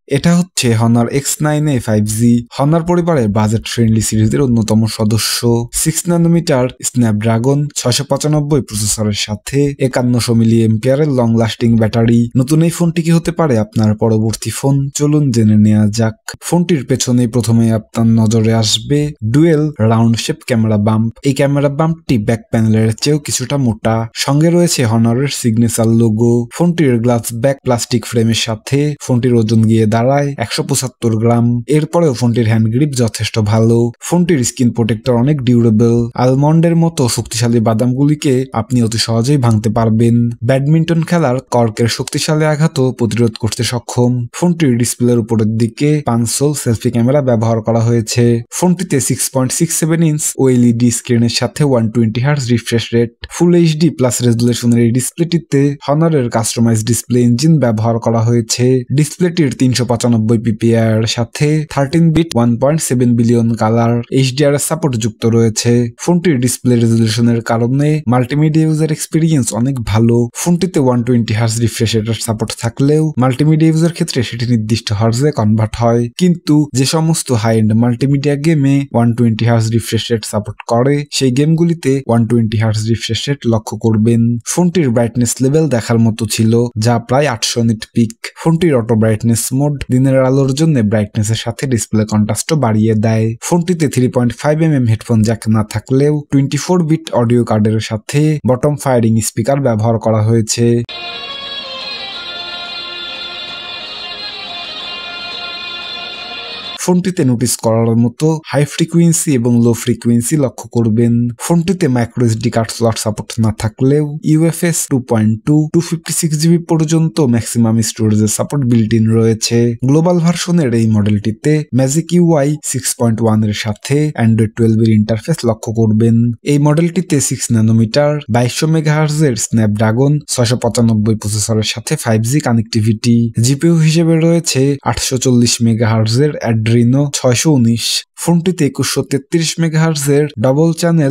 এটা হচ্ছে Honor X9a 5G, Honor পরিবারের বাজেট ফ্রেন্ডলি সিরিজের অন্যতম সদস্য। 6 ন্যানোমিটার Snapdragon 695 প্রসেসরের সাথে 5100 milliampere লং লাস্টিং ব্যাটারি। নতুন এই ফোনটি কি হতে পারে আপনার পরবর্তী ফোন, চলুন জেনে নেওয়া যাক। ফোনটির পেছনেই প্রথমে আপনার নজরে আসবে dual round shape camera bump. এই ক্যামেরা বাম্পটি ব্যাক প্যানেলের চেয়েও কিছুটা মোটা। সঙ্গে রয়েছে হনারের সিগনেচার লোগো। ফোনটির গ্লাস ব্যাক প্লাস্টিক ফ্রেমের সাথে ফোনটির ওজন গিয়ে দাঁড়ায় 175 গ্রাম। এরপরেও ফোনটির হ্যান্ড গ্রিপ যথেষ্ট ভালো। ফোনটির স্ক্রিন প্রোটেক্টর অনেক ডিউরেবল। আলমন্ডের মতো শক্তিশালী বাদামগুলিকে আপনি অতি সহজেই ভাঙতে পারবেন। ব্যাডমিন্টন খেলার কর্কের শক্তিশালী আঘাতও প্রতিরোধ করতে সক্ষম। ফোনটির ডিসপ্লের উপরের দিকে 500 সেলফি ক্যামেরা ব্যবহার করা হয়েছে। ফোনটিতে 6.67 ইঞ্চ ওএলইডি স্ক্রিনের সাথে 120 hertz refresh rate, full HD plus রেজুলেশনের এই ডিসপ্লেটিতে হনারের কাস্টমাইজ ডিসপ্লে ইঞ্জিন ব্যবহার করা হয়েছে। ডিসপ্লেটির 395 পিপিআই এর সাথে 13 bit 1.7 billion colour HDR support যুক্ত রয়েছে। ফোনটির ডিসপ্লে রেজুলেশনের কারণে মাল্টিমিডিয়া ইউজার এক্সপিরিয়েন্স অনেক ভালো। ফোনটিতে 120 হার্জ রিফ্রেশ রেটের সাপোর্ট থাকলেও মাল্টিমিডিয়া ইউজার ক্ষেত্রে সেটি নির্দিষ্ট হার্জে কনভার্ট হয়। কিন্তু যে সমস্ত হাই এন্ড মাল্টিমিডিয়া গেমে 120 হার্জ রিফ্রেশ রেট সাপোর্ট করে সেই গেমগুলিতে 120 হার্জ রিফ্রেশ রেট লক্ষ্য করবেন। ফোনটির ব্রাইটনেস লেভেল দেখার মতো ছিল, যা প্রায় 800 নিট পিক। ফোনটির অটো ব্রাইটনেস মোড দিনের আলোর জন্য ব্রাইটনেসের সাথে ডিসপ্লে কন্ট্রাস্টও বাড়িয়ে দেয়। ফোনটিতে 3.5mm হেডফোন জ্যাক না থাকলেও 24 বিট অডিও কার্ডের সাথে বটম ফায়ারিং স্পিকার ব্যবহার করা হয়েছে। ফোনটিতে নোটিস করার মতো হাই ফ্রিকুয়েন্সি এবং লো ফ্রিকুয়েন্সি লক্ষ্য করবেন। ফোনটিতে micro SD card slot support না থাকলেও ইউএফএস 2.2 256GB পর্যন্ত ম্যাক্সিমাম স্টোরেজের সাপোর্ট বিল্ট ইন রয়েছে। গ্লোবাল ভার্সনের এই মডেলটিতে ম্যাজিক ইউআই 6.1 এর সাথে অ্যান্ড্রয়েড 12 এর ইন্টারফেস লক্ষ্য করবেন। এই মডেলটিতে 6 ন্যানোমিটার 2200 মেগাহার্জ এর স্ন্যাপড্রাগন 695 প্রসেসরের সাথে 5G কানেক্টিভিটি। জিপিইউ হিসেবে রয়েছে 840 মেগাহার্জ এর Adreno 619। ফোনটিতে 2133 মেগাহার্জের ডবল চ্যানেল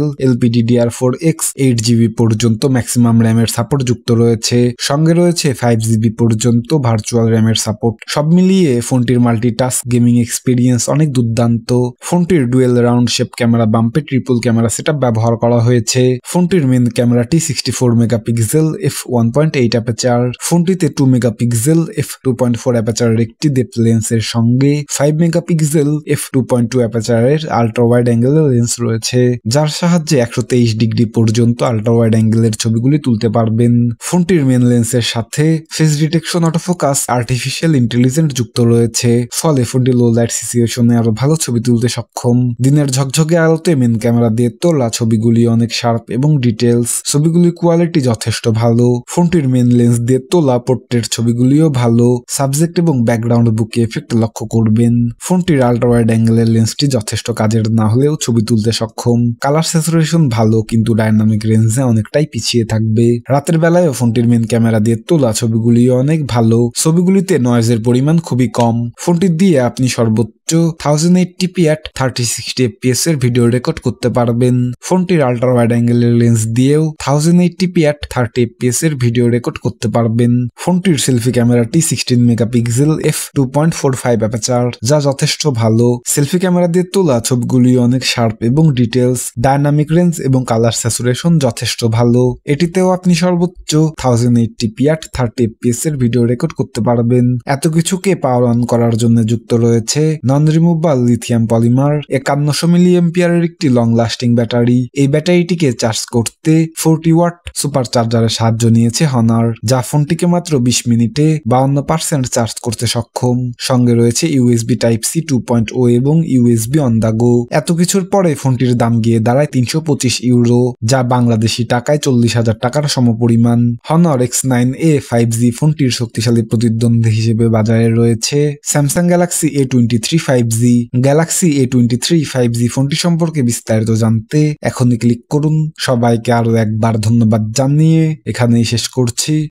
LPDDR4X 8GB পর্যন্ত ম্যাক্সিমাম র্যামের সাপোর্ট যুক্ত রয়েছে। সঙ্গে রয়েছে 5GB পর্যন্ত ভার্চুয়াল র্যামের সাপোর্ট। সব মিলিয়ে ফোনটির মাল্টিটাস্ক গেমিং এক্সপিরিয়েন্স অনেক দুর্দান্ত। ফোনটির ডুয়েল রাউন্ড শেপ ক্যামেরা বাম্পে ট্রিপল ক্যামেরা সেটআপ ব্যবহার করা হয়েছে। ফোনটির মেন ক্যামেরাটি 64 মেগাপিক্সেল f1.8 অ্যাপাচার। ফোনটিতে 2 মেগাপিক্সেল f2.4 অ্যাপাচারের একটি ডেপথ লেন্সের সঙ্গে 5 মেগাপিক্সেল f2.2 অ্যাপাচারের আল্ট্রা ওয়াইড অ্যাঙ্গেলের লেন্স রয়েছে, যার সাহায্যে 123 ডিগ্রি পর্যন্ত আল্ট্রা ওয়াইড অ্যাঙ্গেলের ছবিগুলি তুলতে পারবেন। ফোনটির মেন লেন্সের সাথে face detection autofocus artificial intelligence যুক্ত রয়েছে, ফলে ফোনটি লো লাইট সিচুয়েশনে আরো ভালো ছবি তুলতে সক্ষম। দিনের ঝকঝকে আলোতে মেন ক্যামেরা দিয়ে তোলা ছবিগুলি অনেক শার্প এবং ডিটেলস। ছবিগুলির কোয়ালিটি যথেষ্ট ভালো। ফোনটির মেন লেন্স দিয়ে তোলা পোর্ট্রেট ছবিগুলিও ভালো। সাবজেক্ট এবং ব্যাকগ্রাউন্ড বুকে এফেক্ট লক্ষ্য করবেন। ফোনটির আল্ট্রা ওয়াইড অ্যাঙ্গেলের লেন্সটি যথেষ্ট কাজের না হলেও ছবি তুলতে সক্ষম। কালার স্যাচুরেশন ভালো, কিন্তু ডাইনামিক রেঞ্জে অনেকটাই পিছিয়ে থাকবে। রাতের বেলায়ও ফোনটির মেন ক্যামেরা দিয়ে তোলা ছবিগুলিও অনেক ভালো। ছবিগুলিতে নয়েজের পরিমাণ খুবই কম। ফোনটি দিয়ে আপনি সর্বোচ্চ 1080p at 3060 fps এর ভিডিও রেকর্ড করতে পারবেন। ফোনটির আল্ট্রা ওয়াইড অ্যাঙ্গেলের লেন্স দিয়েও 1080p at 30 fps এর ভিডিও রেকর্ড করতে পারবেন। ফোনটির সেলফি ক্যামেরাটি 16 মেগাপিক্সেল f2.45 অ্যাপাচার, যা যথেষ্ট ভালো। সেলফি ক্যামেরা দিয়ে তোলা ছবিগুলি অনেক শার্প এবং ডিটেলস। ডাইনামিক রেঞ্জ এবং কালার স্যাচুরেশন যথেষ্ট ভালো। এটিতেও আপনি সর্বোচ্চ 1080p at 30 fps এর ভিডিও রেকর্ড করতে পারবেন। এত কিছুকে পাওয়ার অন করার জন্য যুক্ত রয়েছে নন রিমুভেবল লিথিয়াম পলিমার 5100 মিলিঅ্যাম্পিয়ারের একটি লং লাস্টিং ব্যাটারি। এই ব্যাটারিটিকে চার্জ করতে 40 ওয়াট সুপার চার্জারের সাহায্য নিয়েছে হনার, যা ফোনটিকে মাত্র 20 মিনিটে 52% চার্জ করতে সক্ষম। সঙ্গে রয়েছে ইউএসবি টাইপ সি 2.0 এবং ইউএসবি অন দা গো। এত কিছুর পরে ফোনটির দাম গিয়ে দাঁড়ায় 325 ইউরো, যা বাংলাদেশি টাকায় 40,000 টাকার সমপরিমাণ। Honor X9a 5G ফোনটির শক্তিশালী প্রতিদ্বন্দ্বী হিসেবে বাজারে রয়েছে Samsung Galaxy A23 5G। Galaxy A23 5G ফোনটি সম্পর্কে বিস্তারিত জানতে এখনই ক্লিক করুন। সবাইকে আরো একবার ধন্যবাদ জানিয়ে এখানেই শেষ করছি।